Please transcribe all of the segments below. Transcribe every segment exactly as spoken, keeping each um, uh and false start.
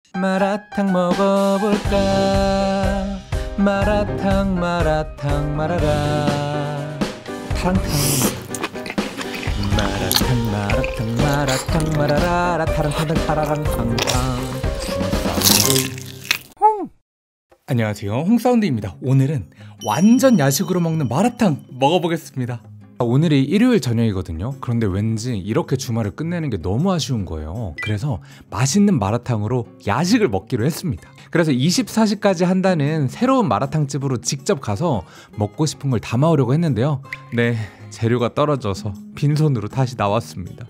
마라탕 먹어볼까? 마라탕 마라탕 마라라 탕탕 마라탕 마라탕 마라탕 마라라라 타랑탕탕 타라랑 탕탕. 안녕하세요, 홍사운드입니다. 오늘은 완전 야식으로 먹는 마라탕 먹어보겠습니다. 오늘이 일요일 저녁이거든요. 그런데 왠지 이렇게 주말을 끝내는 게 너무 아쉬운 거예요. 그래서 맛있는 마라탕으로 야식을 먹기로 했습니다. 그래서 이십사 시까지 한다는 새로운 마라탕집으로 직접 가서 먹고 싶은 걸 담아오려고 했는데요. 네, 재료가 떨어져서 빈손으로 다시 나왔습니다.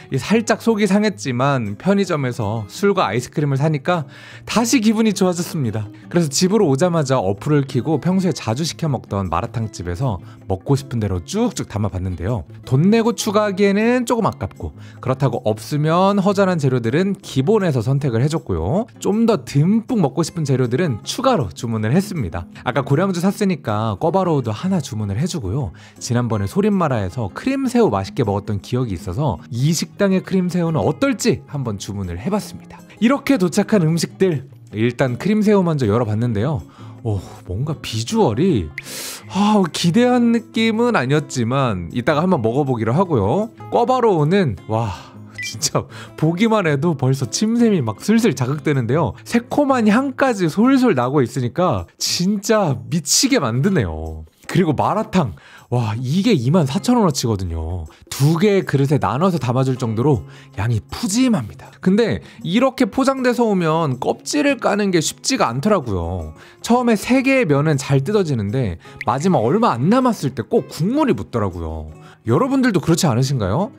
살짝 속이 상했지만 편의점에서 술과 아이스크림을 사니까 다시 기분이 좋아졌습니다. 그래서 집으로 오자마자 어플을 켜고 평소에 자주 시켜 먹던 마라탕집에서 먹고 싶은 대로 쭉쭉 담아봤는데요. 돈 내고 추가하기에는 조금 아깝고, 그렇다고 없으면 허전한 재료들은 기본에서 선택을 해줬고요. 좀 더 듬뿍 먹고 싶은 재료들은 추가로 주문을 했습니다. 아까 고량주 샀으니까 꿔바로우도 하나 주문을 해주고요. 지난번에 소림마라에서 크림새우 맛있게 먹었던 기억이 있어서 이 식당의 크림새우는 어떨지 한번 주문을 해봤습니다. 이렇게 도착한 음식들, 일단 크림새우 먼저 열어봤는데요. 오, 뭔가 비주얼이 아, 기대한 느낌은 아니었지만 이따가 한번 먹어보기로 하고요. 꿔바로우는 와, 진짜 보기만 해도 벌써 침샘이 막 슬슬 자극되는데요. 새콤한 향까지 솔솔 나고 있으니까 진짜 미치게 만드네요. 그리고 마라탕, 와, 이게 이만 사천 원어치거든요. 두 개의 그릇에 나눠서 담아줄 정도로 양이 푸짐합니다. 근데 이렇게 포장돼서 오면 껍질을 까는 게 쉽지가 않더라고요. 처음에 세 개의 면은 잘 뜯어지는데 마지막 얼마 안 남았을 때 꼭 국물이 묻더라고요. 여러분들도 그렇지 않으신가요?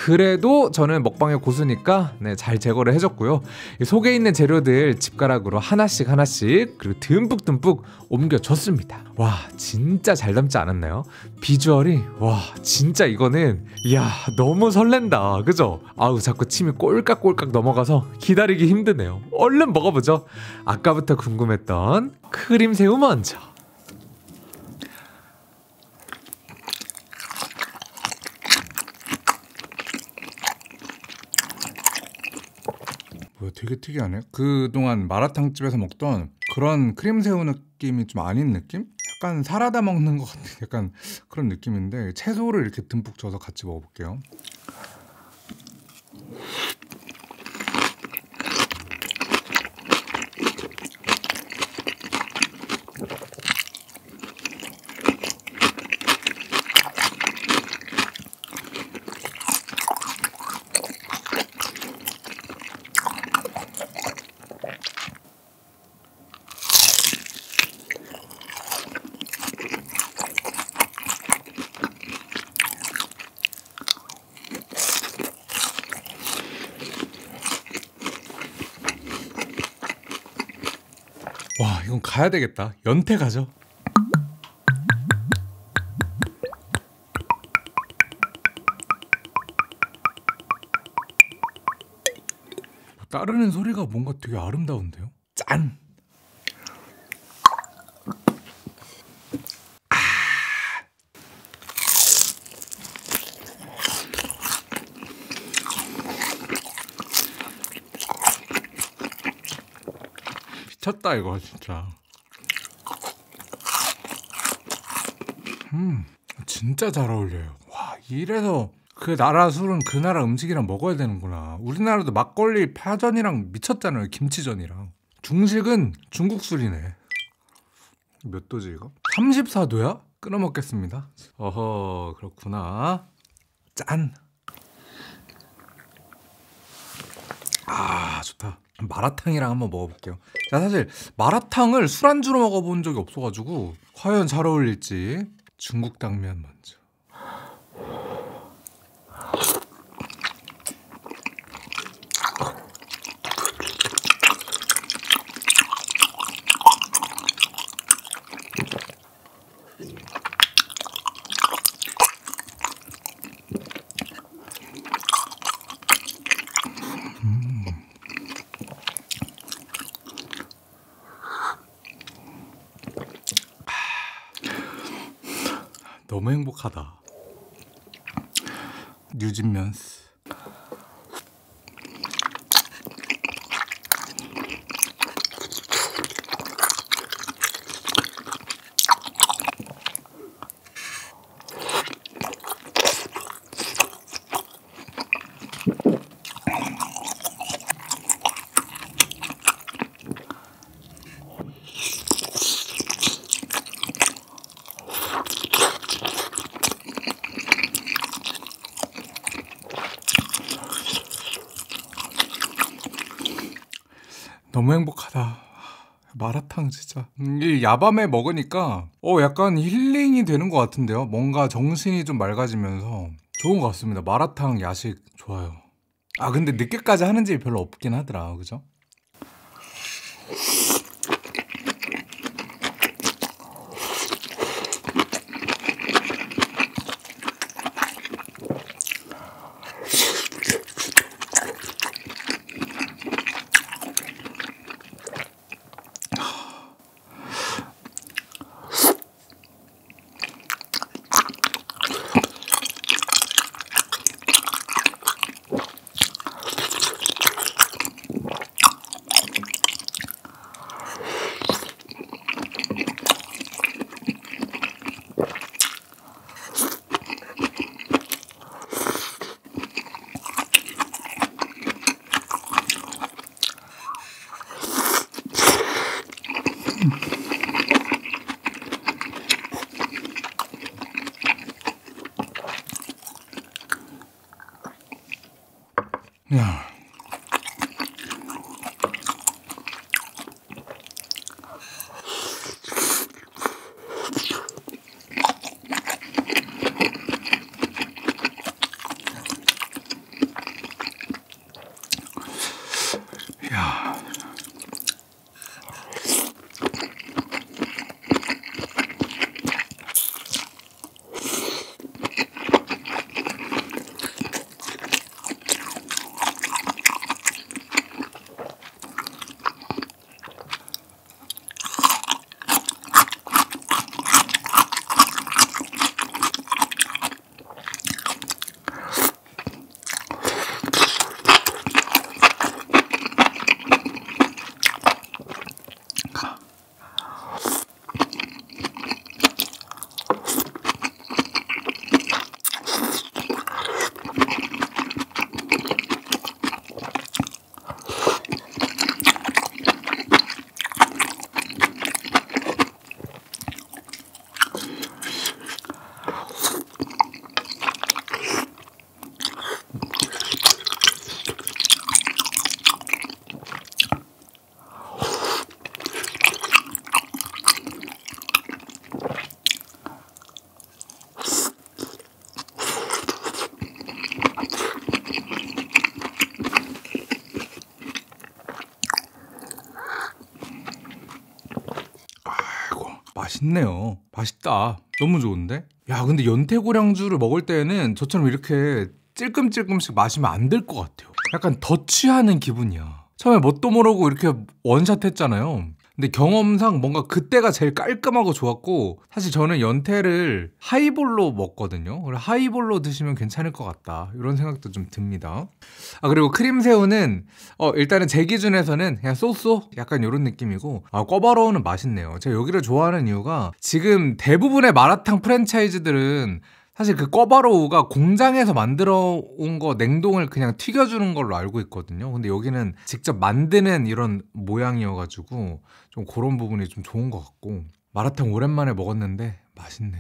그래도 저는 먹방의 고수니까 네, 잘 제거를 해줬고요. 속에 있는 재료들 집가락으로 하나씩 하나씩 그리고 듬뿍듬뿍 옮겨줬습니다. 와, 진짜 잘 담지 않았나요? 비주얼이 와, 진짜 이거는 이야, 너무 설렌다, 그죠? 아우, 자꾸 침이 꼴깍꼴깍 넘어가서 기다리기 힘드네요. 얼른 먹어보죠. 아까부터 궁금했던 크림새우 먼저. 뭐야, 되게 특이하네. 그동안 마라탕집에서 먹던 그런 크림새우 느낌이 좀 아닌 느낌? 약간 사라다 먹는 것 같은 약간 그런 느낌인데 채소를 이렇게 듬뿍 줘서 같이 먹어볼게요. 와, 이건 가야 되겠다. 연태 가죠. 따르는 소리가 뭔가 되게 아름다운데요? 짠! 아! 미쳤다 이거 진짜. 음, 진짜 잘 어울려요. 와, 이래서 그 나라 술은 그 나라 음식이랑 먹어야 되는구나. 우리나라도 막걸리 파전이랑 미쳤잖아요. 김치전이랑. 중식은 중국 술이네. 몇 도지 이거? 삼십사 도야? 끊어 먹겠습니다. 어허, 그렇구나. 짠. 아, 좋다. 마라탕이랑 한번 먹어볼게요. 자, 사실 마라탕을 술안주로 먹어본 적이 없어가지고 과연 잘 어울릴지. 중국 당면 먼저. 너무 행복하다. 뉴진면스. 너무 행복하다. 마라탕 진짜 음, 이 야밤에 먹으니까 어 약간 힐링이 되는 것 같은데요. 뭔가 정신이 좀 맑아지면서 좋은 것 같습니다. 마라탕 야식 좋아요. 아 근데 늦게까지 하는 집이 별로 없긴 하더라. 그죠? 야. 야. 맛있네요. 맛있다. 너무 좋은데? 야 근데 연태고량주를 먹을 때는 저처럼 이렇게 찔끔찔끔씩 마시면 안 될 것 같아요. 약간 더 취하는 기분이야. 처음에 뭣도 모르고 이렇게 원샷 했잖아요. 근데 경험상 뭔가 그때가 제일 깔끔하고 좋았고, 사실 저는 연태를 하이볼로 먹거든요. 그래서 하이볼로 드시면 괜찮을 것 같다, 이런 생각도 좀 듭니다. 아 그리고 크림새우는 어 일단은 제 기준에서는 그냥 쏘쏘 약간 이런 느낌이고, 아 꿔바로우는 맛있네요. 제가 여기를 좋아하는 이유가 지금 대부분의 마라탕 프랜차이즈들은 사실 그 꿔바로우가 공장에서 만들어 온 거 냉동을 그냥 튀겨주는 걸로 알고 있거든요. 근데 여기는 직접 만드는 이런 모양이어가지고 좀 그런 부분이 좀 좋은 것 같고, 마라탕 오랜만에 먹었는데 맛있네요.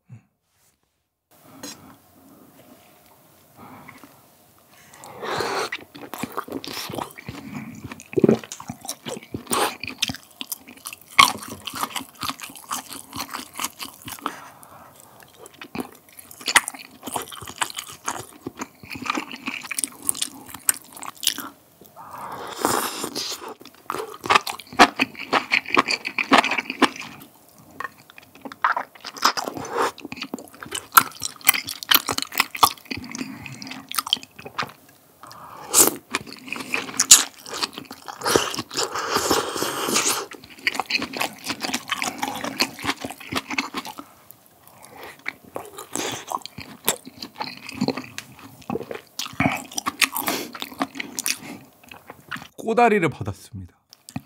꼬다리를 받았습니다.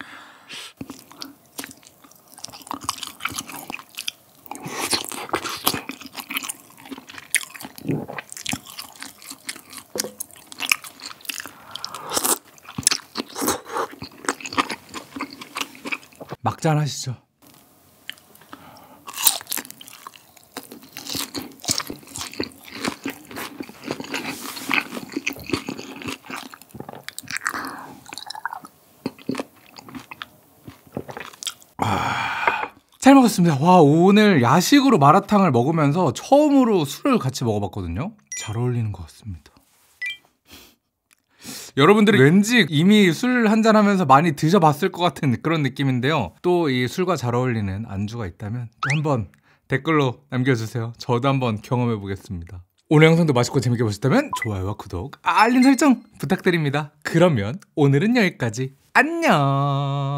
막잔 하시죠. 잘 먹었습니다. 와, 오늘 야식으로 마라탕을 먹으면서 처음으로 술을 같이 먹어봤거든요. 잘 어울리는 것 같습니다. 여러분들이 왠지 이미 술 한잔 하면서 많이 드셔봤을 것 같은 그런 느낌인데요. 또 이 술과 잘 어울리는 안주가 있다면 또 한번 댓글로 남겨주세요. 저도 한번 경험해보겠습니다. 오늘 영상도 맛있고 재밌게 보셨다면 좋아요와 구독, 알림 설정 부탁드립니다. 그러면 오늘은 여기까지. 안녕.